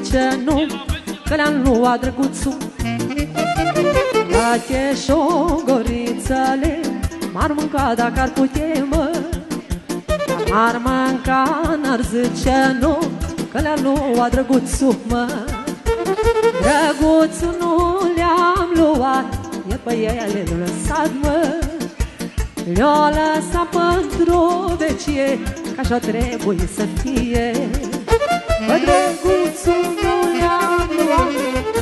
zice nu, că le-am luat drăguțul. Dacă șogorițele m-ar mânca dacă ar putea, mă, m-ar mânca, n-ar zice nu, că le-am luat drăguțul, mă. Drăguțul nu le-am luat, e pe ele l-a lăsat, mă. Le-a lăsat pentru vecie, că așa trebuie să fie. Bă, drăguțul nu le-am luat,